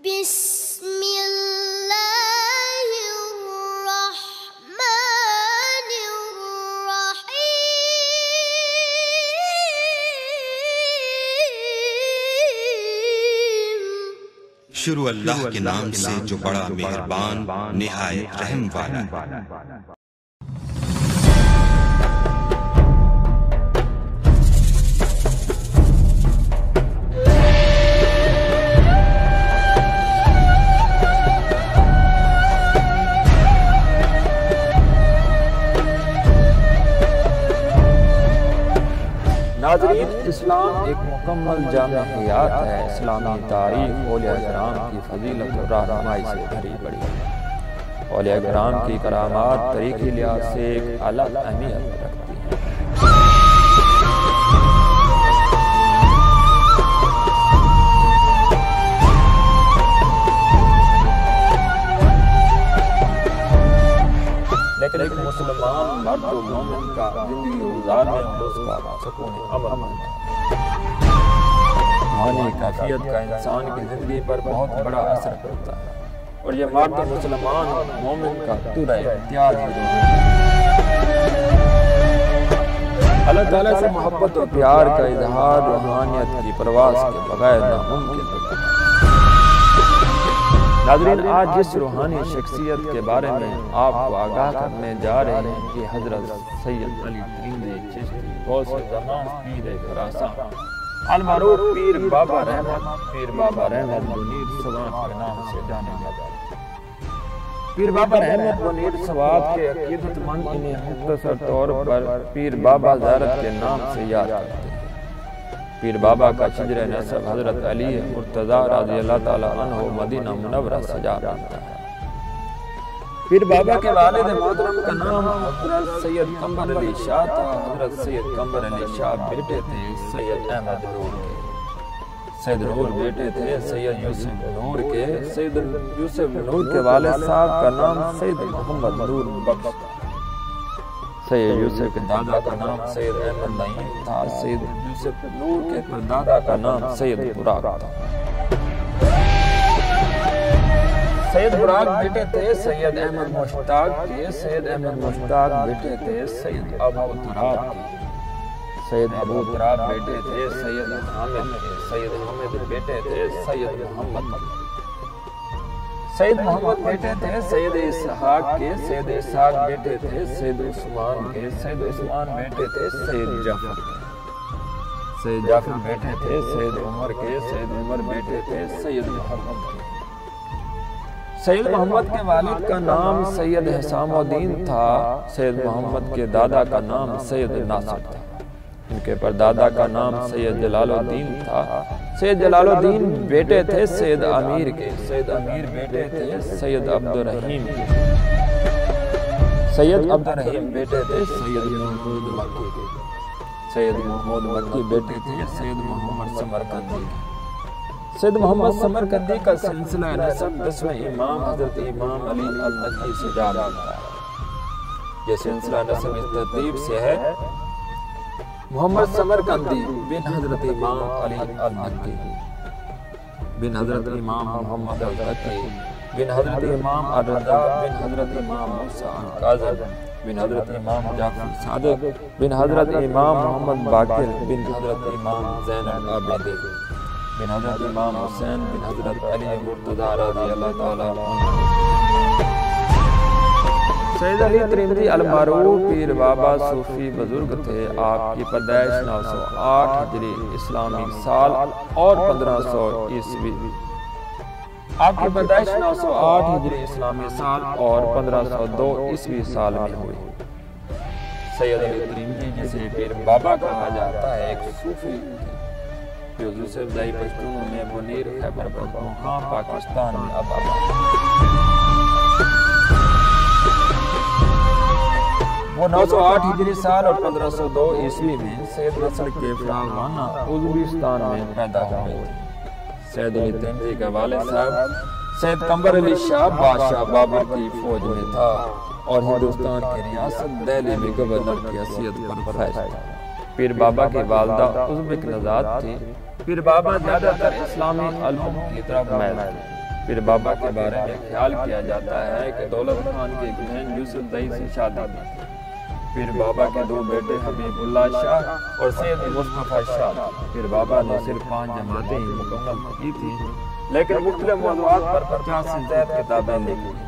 بسم اللہ الرحمن الرحیم۔ شروع اللہ کے نام سے جو بڑا مہربان نہایت رحم والا ہے۔ ناظرین، اسلام ایک مکمل جامع حیات ہے۔ اسلامی تاریخ اولیاء کرام کی فضیلت اور رہنمائی سے بھری پڑی ہے۔ اولیاء کرام کی کرامات تاریخی لحاظ سے ایک الگ اہمیت رکھتی ہیں۔ لیکن ایک مسلمان مرد و مومن کا زندگی گزارنے اور اس کا سکون عمل روحانی کیفیت کا انسان کی زندگی پر بہت بڑا اثر پڑتا ہے، اور یہ مرد مسلمان مومن کا ترہ امتیاز ہے۔ اللہ تعالیٰ سے محبت اور پیار کا اظہار روحانیت کی پرواز کے بغیر ناممکن ہے۔ ناظرین، آج جس روحانی شخصیت کے بارے میں آپ کو آگاہ کرنے جا رہے ہیں کہ حضرت سید علی ترندی چشتی غوث زمان پیر خراسان المعروف پیر بابا رحمت منیر سوات کے نام سے جانے جاتے ہیں۔ پیر بابا رحمت منیر سوات کے عقیدت مند انہیں مختصر طور پر پیر بابا زیارت کے نام سے یاد کرتے ہیں۔ پیر بابا کا شجر نسب حضرت علی مرتضی رضی اللہ تعالیٰ عنہ مدینہ منورہ سے جا ملتا ہے۔ پیر بابا کے والد محترم کا نام حضرت سید قمر علی شاہ تھا۔ حضرت سید قمر علی شاہ بیٹے تھے سید احمد نور کے، سید نور بیٹے تھے سید یوسف نور کے۔ سید یوسف نور کے والد صاحب کا نام سید محمد نور بخش تھا۔ سید یوسف کے دادا کا نام سید احمد نعیم تھا۔ سید یوسف نور کے پردادا کا نام سید براق تھا۔ سید براق بیٹے تھے سید احمد مشتاق کے۔ سید احمد مشتاق بیٹے تھے سید ابو تراب کے۔ سید ابو تراب بیٹے تھے سید حامد کے۔ سید حامد بیٹے تھے سید محمد کے۔ سید محمد بیٹے تھے سید اسحاق کے۔ سید اسحاق بیٹے تھے سید عثمان کے۔ سید عثمان بیٹے تھے سید جعفر کے۔ سید جعفر بیٹے تھے سید عمر کے۔ سید عمر بیٹے تھے سید محمد کے۔ سید محمد کے والد کا نام سید حسام الدین تھا۔ سید محمد کے دادا کا نام سید ناصر تھا۔ ان کے پردادا کا نام سید جلال الدین تھا۔ سید جلال الدین بیٹے تھے سید امیر کے۔ سید امیر بیٹے تھے سید عبدالرحیم کے۔ سید عبدالرحیم بیٹے تھے سید محمود مکی کے۔ سید محمود مکی بیٹے تھے سید محمد سمرقندی کے۔ سید محمد سمرقندی کا سلسلہ نسب 10ویں امام حضرت امام علی المکی سے جا ملتا ہے۔ یہ سلسلہ نسب اس ترتیب سے ہے: محمد سمرقندی بن حضرت امام علی المکی، بن حضرت امام محمد التقی، بن حضرت امام الرضا، بن حضرت امام موسیٰ الکاظم، بن حضرت امام جعفر صادق، بن حضرت امام محمد باقر، بن حضرت امام زین العابدین، بن حضرت امام حسین، بن حضرت علی مرتضی رضی اللہ تعالیٰ عنہ۔ سید علی ترندی المعروف پیر بابا صوفی بزرگ تھے۔ آپ کی پیدائش 908 ہجری اسلامی سال اور 1500 عیسوی آپ کی پیدائش 908 ہجری اسلامی سال اور 1502 عیسوی سال میں ہوئی۔ سید علی ترندی جسے پیر بابا کہا جاتا ہے ایک صوفی جو یوسف زائی پشتون میں منیر خیبر پختونخوا پاکستان میں آباد ہے۔ وہ 908 ہجری سال اور 1502 عیسوی میں سید نصر کے فراغانہ ازبکستان میں پیدا ہوئے تھے۔ سید علی ترندی کا والد صاحب سید قمر علی شاہ بادشاہ بابر کی فوج میں تھا اور ہندوستان کی ریاست دہلی میں گورنر کی حیثیت پر فائز تھا۔ پیر بابا کی والدہ ازبک نژاد تھی۔ پیر بابا زیادہ تر اسلامی علوم کی طرف میل تھے۔ پھر بابا کے بارے میں خیال کیا جاتا ہے کہ دولت خان کی ایک بہن یوسف دئی سے شادی کی۔ پھر بابا کے 2 بیٹے حبیب اللہ شاہ اور سید مصطفیٰ شاہ۔ پھر بابا نے صرف 5 جماعتیں ہی مکمل کی تھی، لیکن مختلف موضوعات پر 50 سے زیادہ کتابیں لکھی۔